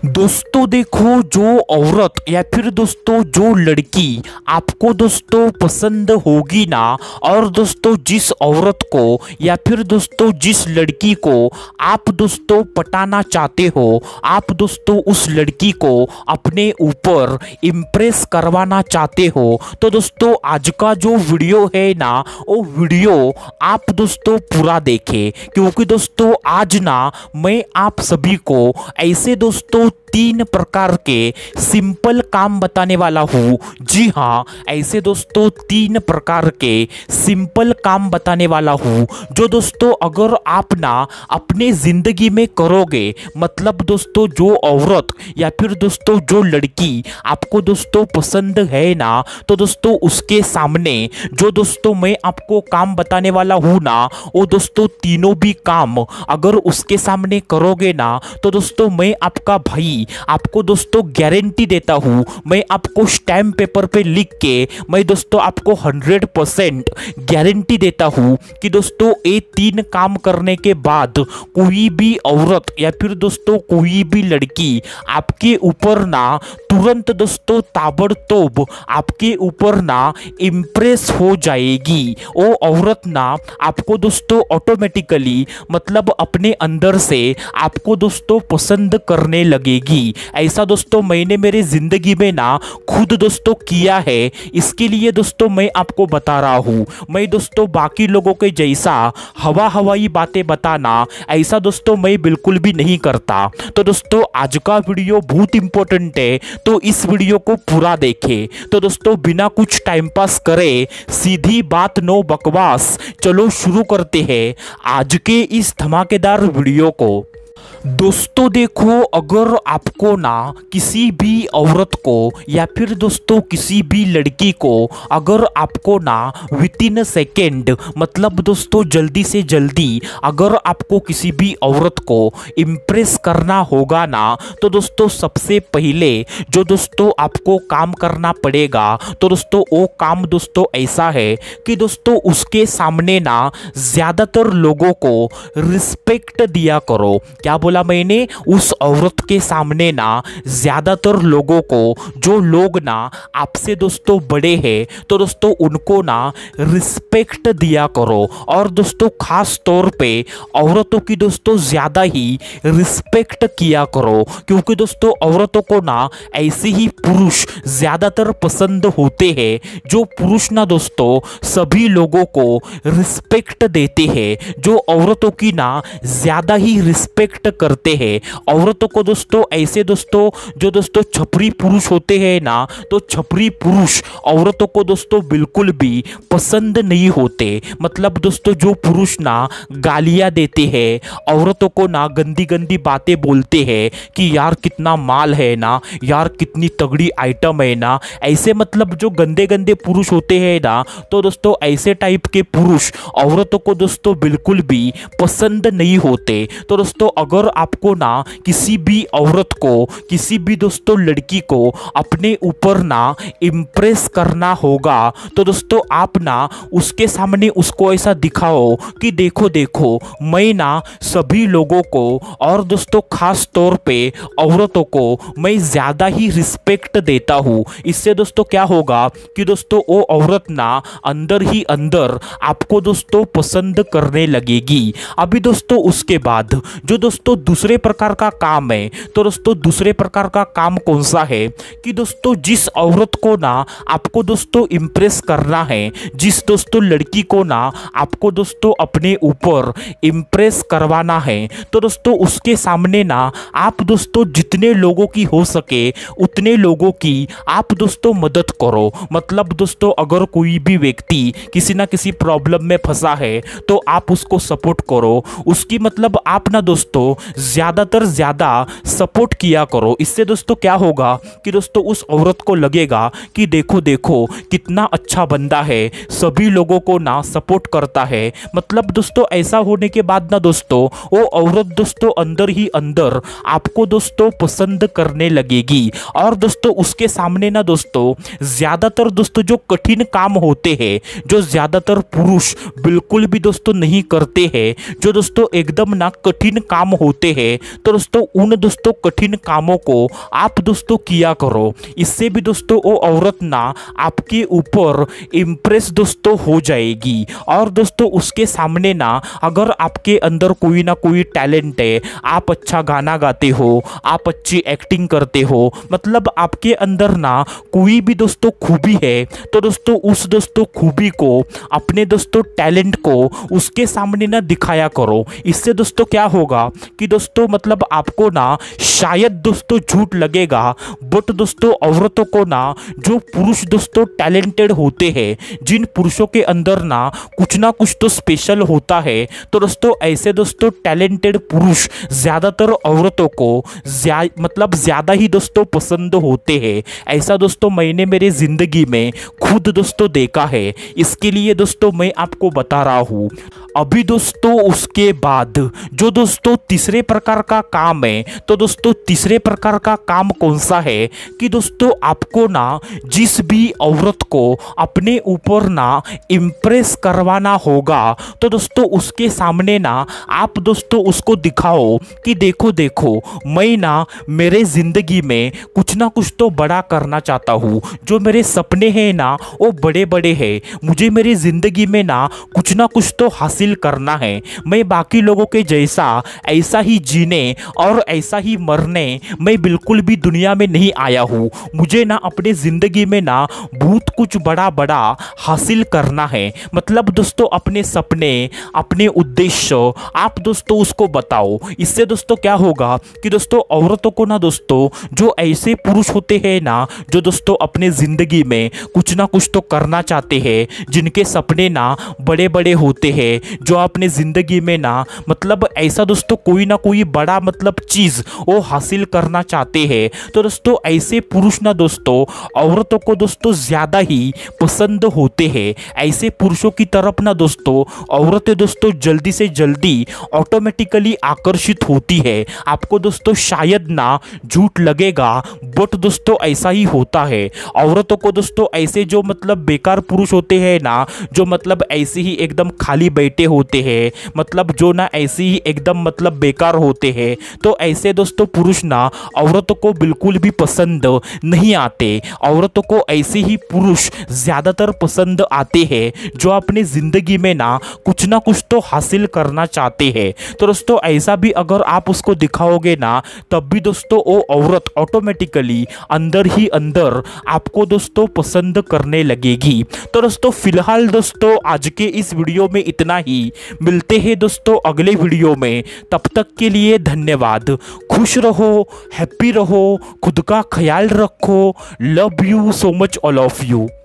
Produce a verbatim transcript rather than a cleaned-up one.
दोस्तों देखो, जो औरत या फिर दोस्तों जो लड़की आपको दोस्तों पसंद होगी ना, और दोस्तों जिस औरत को या फिर दोस्तों जिस लड़की को आप दोस्तों पटाना चाहते हो, आप दोस्तों उस लड़की को अपने ऊपर इम्प्रेस करवाना चाहते हो, तो दोस्तों आज का जो वीडियो है ना, वो वीडियो आप दोस्तों पूरा देखें, क्योंकि दोस्तों आज ना मैं आप सभी को ऐसे दोस्तों तीन प्रकार के सिंपल काम बताने वाला हूँ। जी हाँ, ऐसे दोस्तों तीन प्रकार के सिंपल काम बताने वाला हूँ, जो दोस्तों अगर आप ना अपने ज़िंदगी में करोगे, मतलब दोस्तों जो औरत या फिर दोस्तों जो लड़की आपको दोस्तों पसंद है ना, तो दोस्तों उसके सामने जो दोस्तों मैं आपको काम बताने वाला हूँ ना, वो दोस्तों तीनों भी काम अगर उसके सामने करोगे ना, तो दोस्तों मैं आपका भाई आपको दोस्तों गारंटी देता हूँ, मैं आपको स्टैम्प पेपर पे लिख के मैं दोस्तों आपको हंड्रेड परसेंट गारंटी देता हूँ कि दोस्तों ये तीन काम करने के बाद कोई भी औरत या फिर दोस्तों कोई भी लड़की आपके ऊपर ना तुरंत दोस्तों ताबड़तोड़ आपके ऊपर ना इम्प्रेस हो जाएगी। वो औरत ना आपको दोस्तों ऑटोमेटिकली मतलब अपने अंदर से आपको दोस्तों पसंद करने लगेगी। ऐसा दोस्तों मैंने मेरे जिंदगी में ना खुद दोस्तों किया है, इसके लिए दोस्तों मैं आपको बता रहा हूँ। मैं दोस्तों बाकी लोगों के जैसा हवा हवाई बातें बताना ऐसा दोस्तों मैं बिल्कुल भी नहीं करता। तो दोस्तों आज का वीडियो बहुत इंपॉर्टेंट है, तो इस वीडियो को पूरा देखें। तो दोस्तों बिना कुछ टाइम पास करे सीधी बात नो बकवास, चलो शुरू करते हैं आज के इस धमाकेदार वीडियो को। दोस्तों देखो, अगर आपको ना किसी भी औरत को या फिर दोस्तों किसी भी लड़की को अगर आपको ना विद इन सेकेंड मतलब दोस्तों जल्दी से जल्दी अगर आपको किसी भी औरत को इम्प्रेस करना होगा ना, तो दोस्तों सबसे पहले जो दोस्तों आपको काम करना पड़ेगा, तो दोस्तों वो काम दोस्तों ऐसा है कि दोस्तों उसके सामने ना ज़्यादातर लोगों को रिस्पेक्ट दिया करो। क्या बोला मैंने? उस औरत के सामने ना ज्यादातर लोगों को, जो लोग ना आपसे दोस्तों बड़े हैं, तो दोस्तों उनको ना रिस्पेक्ट दिया करो। और दोस्तों खास तौर पे औरतों की दोस्तों ज्यादा ही रिस्पेक्ट किया करो, क्योंकि दोस्तों औरतों को ना ऐसे ही पुरुष ज्यादातर पसंद होते हैं, जो पुरुष ना दोस्तों सभी लोगों को रिस्पेक्ट देते हैं, जो औरतों की ना ज्यादा ही रिस्पेक्ट करते हैं। औरतों को दोस्तों ऐसे दोस्तों जो दोस्तों छपरी पुरुष होते हैं ना, तो छपरी पुरुष औरतों को दोस्तों बिल्कुल भी पसंद नहीं होते। मतलब दोस्तों जो पुरुष ना गालियां देते हैं, औरतों को ना गंदी गंदी बातें बोलते हैं कि यार कितना माल है ना, यार कितनी तगड़ी आइटम है ना, ऐसे मतलब जो गंदे गंदे पुरुष होते हैं ना, तो दोस्तों ऐसे टाइप के पुरुष औरतों को दोस्तों बिल्कुल भी पसंद नहीं होते। तो दोस्तों अगर आपको ना किसी भी औरत को, किसी भी दोस्तों लड़की को अपने ऊपर ना इम्प्रेस करना होगा, तो दोस्तों आप ना उसके सामने उसको ऐसा दिखाओ कि देखो देखो मैं ना सभी लोगों को और दोस्तों खास तौर पे औरतों को मैं ज़्यादा ही रिस्पेक्ट देता हूँ। इससे दोस्तों क्या होगा कि दोस्तों वो औरत ना अंदर ही अंदर आपको दोस्तों पसंद करने लगेगी। अभी दोस्तों उसके बाद जो दोस्तों दूसरे प्रकार का काम है, तो दोस्तों दूसरे प्रकार का काम कौन सा है कि दोस्तों जिस औरत को ना आपको दोस्तों इम्प्रेस करना है, जिस दोस्तों लड़की को ना आपको दोस्तों अपने ऊपर इम्प्रेस करवाना है, तो दोस्तों उसके सामने ना आप दोस्तों जितने लोगों की हो सके उतने लोगों की आप दोस्तों मदद करो। मतलब दोस्तों अगर कोई भी व्यक्ति किसी ना किसी प्रॉब्लम में फंसा है, तो आप उसको सपोर्ट करो, उसकी मतलब आप ना दोस्तों ज्यादातर ज्यादा सपोर्ट किया करो। इससे दोस्तों क्या होगा कि दोस्तों उस औरत को लगेगा कि देखो देखो कितना अच्छा बंदा है, सभी लोगों को ना सपोर्ट करता है। मतलब दोस्तों ऐसा होने के बाद ना दोस्तों वो औरत दोस्तों अंदर ही अंदर आपको दोस्तों पसंद करने लगेगी। और दोस्तों उसके सामने ना दोस्तों ज्यादातर दोस्तों जो कठिन काम होते हैं, जो ज्यादातर पुरुष बिल्कुल भी दोस्तों नहीं करते हैं, जो दोस्तों एकदम ना कठिन काम होते हैं तो दोस्तों उन दोस्तों कठिन कामों को आप दोस्तों किया करो। इससे भी दोस्तों वो औरत ना आपके ऊपर इम्प्रेस दोस्तों हो जाएगी। और दोस्तों उसके सामने ना अगर आपके अंदर कोई ना कोई टैलेंट है, आप अच्छा गाना गाते हो, आप अच्छी एक्टिंग करते हो, मतलब आपके अंदर ना कोई भी दोस्तों खूबी है, तो दोस्तों उस दोस्तों खूबी को, अपने दोस्तों टैलेंट को उसके सामने ना दिखाया करो। इससे दोस्तों क्या होगा कि दोस्तों मतलब आपको ना शायद दोस्तों झूठ लगेगा, बट दोस्तों औरतों को ना जो पुरुष दोस्तों टैलेंटेड होते हैं, जिन पुरुषों के अंदर ना कुछ ना कुछ तो स्पेशल होता है, तो दोस्तों ऐसे दोस्तों टैलेंटेड पुरुष ज़्यादातर औरतों को ज्या मतलब ज़्यादा ही दोस्तों पसंद होते हैं। ऐसा दोस्तों मैंने मेरे ज़िंदगी में खुद दोस्तों देखा है। इसके लिए दोस्तों मैं आपको बता रहा हूँ। अभी दोस्तों उसके बाद जो दोस्तों तीसरे प्रकार का काम है, तो दोस्तों तीसरे प्रकार का काम कौन सा है कि दोस्तों आपको ना जिस भी औरत को अपने ऊपर ना इम्प्रेस करवाना होगा, तो दोस्तों उसके सामने ना आप दोस्तों उसको दिखाओ कि देखो देखो मैं ना मेरे ज़िंदगी में कुछ ना कुछ तो बड़ा करना चाहता हूँ। जो मेरे सपने हैं ना वो बड़े बड़े हैं। मुझे मेरी ज़िंदगी में ना कुछ ना कुछ तो हासिल करना है। मैं बाकी लोगों के जैसा ऐसा ही जीने और ऐसा ही मरने मैं बिल्कुल भी दुनिया में नहीं आया हूँ। मुझे ना अपने ज़िंदगी में ना बहुत कुछ बड़ा बड़ा हासिल करना है। मतलब दोस्तों अपने सपने, अपने उद्देश्य आप दोस्तों उसको बताओ। इससे दोस्तों क्या होगा कि दोस्तों औरतों को ना दोस्तों जो ऐसे पुरुष होते हैं ना जो दोस्तों अपने ज़िंदगी में कुछ ना कुछ तो करना चाहते हैं, जिनके सपने ना बड़े बड़े होते हैं, जो अपने ज़िंदगी में ना मतलब ऐसा दोस्तों कोई ना कोई बड़ा मतलब चीज़ वो हासिल करना चाहते हैं, तो दोस्तों ऐसे पुरुष ना दोस्तों औरतों को दोस्तों ज़्यादा ही पसंद होते हैं। ऐसे पुरुषों की तरफ ना दोस्तों औरतें दोस्तों जल्दी से जल्दी ऑटोमेटिकली आकर्षित होती है। आपको दोस्तों शायद ना झूठ लगेगा, बट दोस्तों ऐसा ही होता है। औरतों को दोस्तों ऐसे जो मतलब बेकार पुरुष होते हैं ना, जो मतलब ऐसे ही एकदम खाली बैठे होते हैं, मतलब जो ना ऐसे ही एकदम मतलब बेकार होते हैं, तो ऐसे दोस्तों पुरुष ना औरतों को बिल्कुल भी पसंद नहीं आते। औरतों को ऐसे ही पुरुष ज़्यादातर पसंद आते हैं जो अपनी ज़िंदगी में ना कुछ ना कुछ तो हासिल करना चाहते हैं। तो दोस्तों ऐसा भी अगर आप उसको दिखाओगे ना, तब भी दोस्तों वो औरत ऑटोमेटिकली अंदर ही अंदर आपको दोस्तों पसंद करने लगेगी। तो दोस्तों फिलहाल दोस्तों आज के इस वीडियो में इतना ही। मिलते हैं दोस्तों अगले वीडियो में। तब तक के लिए धन्यवाद। खुश रहो, हैप्पी रहो, खुद का ख्याल रखो। Love you so much all of you.